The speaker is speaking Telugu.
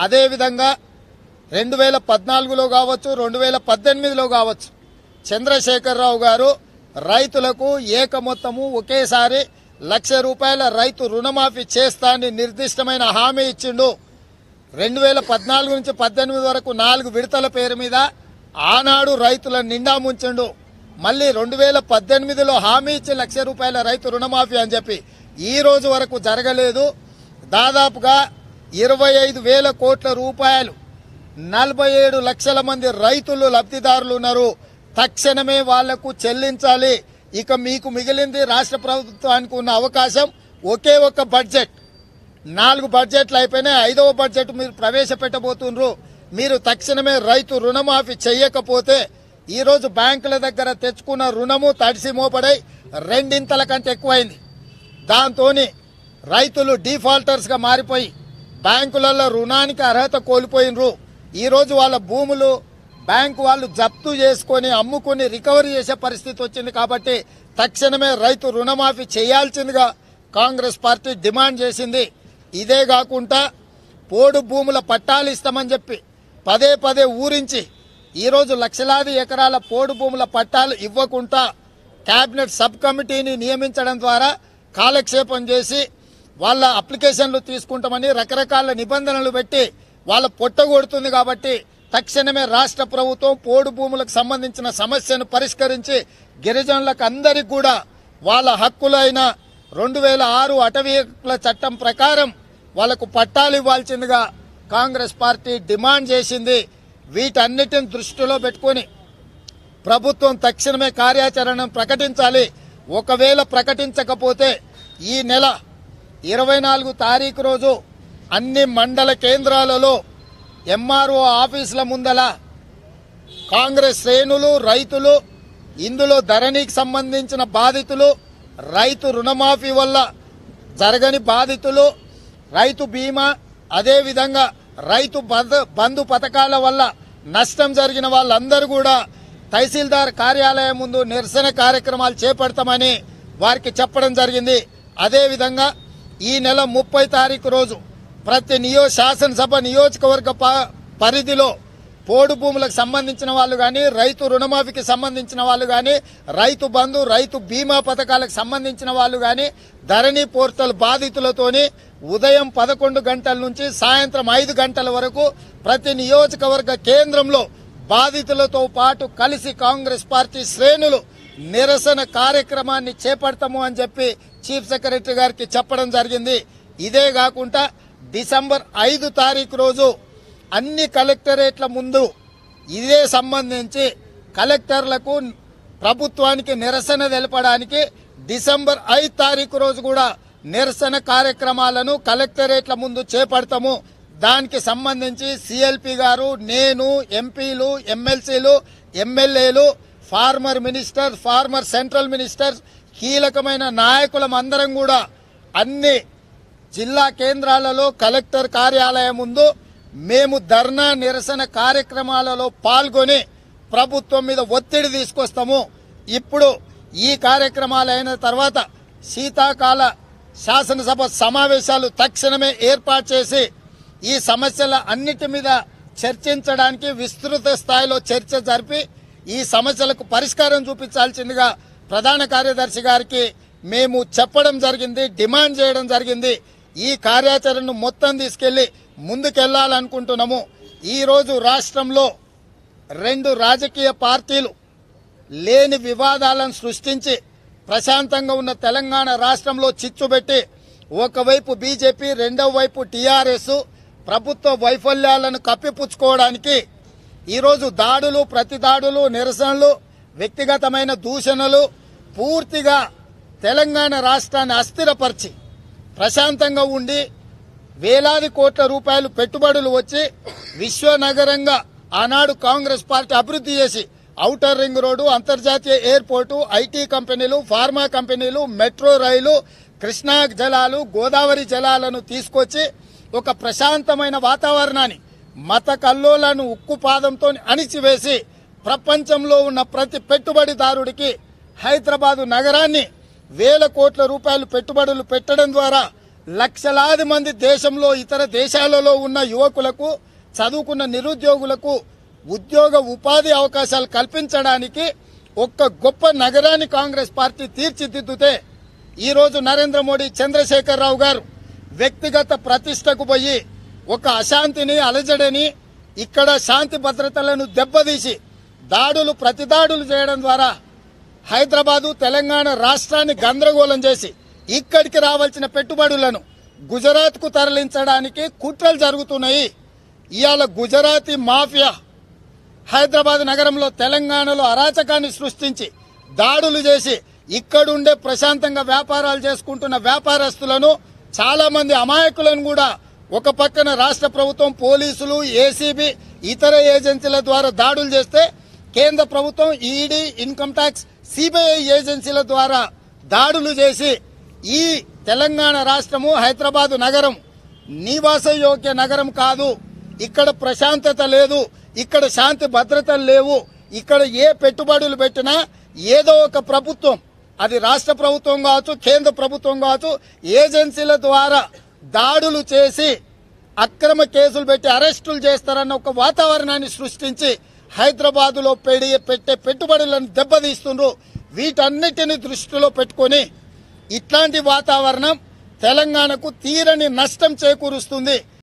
అదేవిధంగా 2014లో కావచ్చు 2018లో కావచ్చు చంద్రశేఖరరావు గారు రైతులకు ఏక మొత్తము ఒకేసారి ₹1,00,000 రైతు రుణమాఫీ చేస్తా అని నిర్దిష్టమైన హామీ ఇచ్చిండు. 2014 నుంచి 18 వరకు 4 విడతల పేరు మీద ఆనాడు రైతుల నిండా ముంచిండు. మళ్ళీ 2018లో హామీ ఇచ్చి ₹1,00,000 రైతు రుణమాఫీ అని చెప్పి ఈ రోజు వరకు జరగలేదు. దాదాపుగా 25,000 కోట్ల రూపాయలు 47 లక్షల మంది రైతులు లబ్ధిదారులు ఉన్నారు. తక్షణమే వాళ్లకు చెల్లించాలి. ఇక మీకు మిగిలింది రాష్ట్ర ప్రభుత్వానికి ఉన్న అవకాశం ఒకే ఒక్క బడ్జెట్. 4 బడ్జెట్లు అయిపోయినాయి. 5వ బడ్జెట్ మీరు ప్రవేశపెట్టబోతున్నారు. మీరు తక్షణమే రైతు రుణమాఫీ చేయకపోతే ఈరోజు బ్యాంకుల దగ్గర తెచ్చుకున్న రుణము తడిసి మోపడై 2 ఇంతల కంటే ఎక్కువైంది. దాంతో రైతులు డిఫాల్టర్స్ గా మారిపోయి బ్యాంకులలో రుణానికి అర్హత కోల్పోయినరు. ఈరోజు వాళ్ళ భూములు బ్యాంకు వాళ్ళు జప్తు చేసుకొని అమ్ముకుని రికవరీ చేసే పరిస్థితి వచ్చింది. కాబట్టి తక్షణమే రైతు రుణమాఫీ చేయాల్సిందిగా కాంగ్రెస్ పార్టీ డిమాండ్ చేసింది. ఇదే కాకుండా పోడు భూముల పట్టాలు ఇస్తామని చెప్పి పదే ఊరించి ఈరోజు లక్షలాది ఎకరాల పోడు భూముల పట్టాలు ఇవ్వకుండా కేబినెట్ సబ్ కమిటీని నియమించడం ద్వారా కాలక్షేపం చేసి వాళ్ళ అప్లికేషన్లు తీసుకుంటామని రకరకాల నిబంధనలు పెట్టి వాళ్ళ పొట్టగొడుతుంది. కాబట్టి తక్షణమే రాష్ట్ర ప్రభుత్వం పోడు భూములకు సంబంధించిన సమస్యను పరిష్కరించి గిరిజనులకు అందరికీ కూడా వాళ్ళ హక్కులైన 2006 అటవీ హక్కుల చట్టం ప్రకారం వాళ్లకు పట్టాలు ఇవ్వాల్సిందిగా కాంగ్రెస్ పార్టీ డిమాండ్ చేసింది. వీటన్నిటిని దృష్టిలో పెట్టుకుని ప్రభుత్వం తక్షణమే కార్యాచరణను ప్రకటించాలి. ఒకవేళ ప్రకటించకపోతే ఈ నెల 24 తారీఖు రోజు అన్ని మండల కేంద్రాలలో ఎంఆర్ఓ ఆఫీసుల ముందల కాంగ్రెస్ శ్రేణులు రైతులు ఇందులో ధరణికి సంబంధించిన బాధితులు రైతు రుణమాఫీ వల్ల జరగని బాధితులు రైతు బీమా అదేవిధంగా రైతు బంధు పథకాల వల్ల నష్టం జరిగిన వాళ్ళందరూ కూడా తహసీల్దార్ కార్యాలయం ముందు నిరసన కార్యక్రమాలు చేపడతామని వారికి చెప్పడం జరిగింది. అదేవిధంగా ఈ నెల 30 తారీఖు రోజు ప్రతి శాసనసభ నియోజకవర్గ పరిధిలో పోడు భూములకు సంబంధించిన వాళ్ళు కానీ రైతు రుణమాఫీకి సంబంధించిన వాళ్ళు కానీ రైతు బంధు రైతు బీమా పథకాలకు సంబంధించిన వాళ్ళు కానీ ధరణి పోర్టల్ బాధితులతోని ఉదయం 11 గంటల నుంచి సాయంత్రం 5 గంటల వరకు ప్రతి నియోజకవర్గ కేంద్రంలో బాధితులతో పాటు కలిసి కాంగ్రెస్ పార్టీ శ్రేణులు నిరసన కార్యక్రమాన్ని చేపడతాము అని చెప్పి చీఫ్ సెక్రటరీ గారికి చెప్పడం జరిగింది. ఇదే కాకుండా డిసెంబర్ 5 తారీఖు రోజు అన్ని కలెక్టరేట్ల ముందు ఇదే సంబంధించి కలెక్టర్లకు ప్రభుత్వానికి నిరసన తెలపడానికి డిసెంబర్ 5 తారీఖు రోజు కూడా నిరసన కార్యక్రమాలను కలెక్టరేట్ల ముందు చేపడతాము. దానికి సంబంధించి సిఎల్పి గారు నేను ఎంపీలు ఎమ్మెల్సీలు ఎమ్మెల్యేలు former minister former central minister కీలకమైన నాయకులం అందరం కూడా అన్ని జిల్లా కేంద్రాలలో కలెక్టర్ కార్యాలయం ముందు మేము ధర్నా నిరసన కార్యక్రమాలలో పాల్గొని ప్రభుత్వం మీద ఒత్తిడి తీసుకొస్తాము. ఇప్పుడు ఈ కార్యక్రమాలు అయిన తర్వాత శీతాకాల శాసనసభ సమావేశాలు తక్షణమే ఏర్పాటు చేసి ఈ సమస్యల అన్నిటి మీద చర్చించడానికి విస్తృత స్థాయిలో చర్చ జరిపి ఈ సమస్యలకు పరిష్కారం చూపించాల్సిందిగా ప్రధాన కార్యదర్శి గారికి మేము చెప్పడం జరిగింది, డిమాండ్ చేయడం జరిగింది. ఈ కార్యాచరణను మొత్తం తీసుకెళ్లి ముందుకెళ్లాలనుకుంటున్నాము. ఈ రోజు రాష్ట్రంలో 2 రాజకీయ పార్టీలు లేని వివాదాలను సృష్టించి ప్రశాంతంగా ఉన్న తెలంగాణ రాష్ట్రంలో చిచ్చుబెట్టి ఒకవైపు బీజేపీ రెండవ వైపు టీఆర్ఎస్ ప్రభుత్వ వైఫల్యాలను కప్పిపుచ్చుకోవడానికి ఈరోజు దాడులు ప్రతిదాడులు నిరసనలు వ్యక్తిగతమైన దూషణలు పూర్తిగా తెలంగాణ రాష్ట్రాన్ని అస్థిరపరిచి ప్రశాంతంగా ఉండి వేలాది కోట్ల రూపాయలు పెట్టుబడులు వచ్చి విశ్వనగరంగా ఆనాడు కాంగ్రెస్ పార్టీ అభివృద్ధి చేసి ఔటర్ రింగ్ రోడ్డు అంతర్జాతీయ ఎయిర్పోర్టు ఐటీ కంపెనీలు ఫార్మా కంపెనీలు మెట్రో రైలు కృష్ణా జలాలు గోదావరి జలాలను తీసుకొచ్చి ఒక ప్రశాంతమైన వాతావరణాన్ని మత కల్లోలను ఉక్కుపాదంతో అణిచివేసి ప్రపంచంలో ఉన్న ప్రతి పెట్టుబడిదారుడికి హైదరాబాదు నగరాన్ని వేల కోట్ల రూపాయలు పెట్టుబడులు పెట్టడం ద్వారా లక్షలాది మంది దేశంలో ఇతర దేశాలలో ఉన్న యువకులకు చదువుకున్న నిరుద్యోగులకు ఉద్యోగ ఉపాధి అవకాశాలు కల్పించడానికి ఒక్క గొప్ప నగరాన్ని కాంగ్రెస్ పార్టీ తీర్చిదిద్దుతే ఈరోజు నరేంద్ర మోడీ చంద్రశేఖరరావు గారు వ్యక్తిగత ప్రతిష్టకు పోయి ఒక అశాంతిని అలజడిని ఇక్కడ శాంతి భద్రతలను దెబ్బతీసి దాడులు ప్రతిదాడులు చేయడం ద్వారా హైదరాబాదు తెలంగాణ రాష్ట్రాన్ని గందరగోళం చేసి ఇక్కడికి రావాల్సిన పెట్టుబడులను గుజరాత్ కు తరలించడానికి కుట్రలు జరుగుతున్నాయి. ఇవాళ గుజరాతీ మాఫియా హైదరాబాద్ నగరంలో తెలంగాణలో అరాచకాన్ని సృష్టించి దాడులు చేసి ఇక్కడుండే ప్రశాంతంగా వ్యాపారాలు చేసుకుంటున్న వ్యాపారస్తులను చాలా మంది అమాయకులను కూడా ఒక పక్కన రాష్ట్ర ప్రభుత్వం పోలీసులు ఏసీబీ ఇతర ఏజెన్సీల ద్వారా దాడులు చేస్తే కేంద్ర ప్రభుత్వం ఈడీ ఇన్కమ్ ట్యాక్స్ సిబిఐ ఏజెన్సీల ద్వారా దాడులు చేసి ఈ తెలంగాణ రాష్ట్రము హైదరాబాద్ నగరం నివాసయోగ్య నగరం కాదు, ఇక్కడ ప్రశాంతత లేదు, ఇక్కడ శాంతి భద్రతలు లేవు, ఇక్కడ ఏ పెట్టుబడులు పెట్టినా ఏదో ఒక ప్రభుత్వం అది రాష్ట్ర ప్రభుత్వం కావచ్చు కేంద్ర ప్రభుత్వం కావచ్చు ఏజెన్సీల ద్వారా దాడులు చేసి అక్రమ కేసులు పెట్టి అరెస్టులు చేస్తారన్న ఒక వాతావరణాన్ని సృష్టించి హైదరాబాద్ లో పెట్టే పెట్టుబడులను దెబ్బతీస్తున్నారు. వీటన్నిటిని దృష్టిలో పెట్టుకొని ఇట్లాంటి వాతావరణం తెలంగాణకు తీరని నష్టం చేకూరుస్తుంది.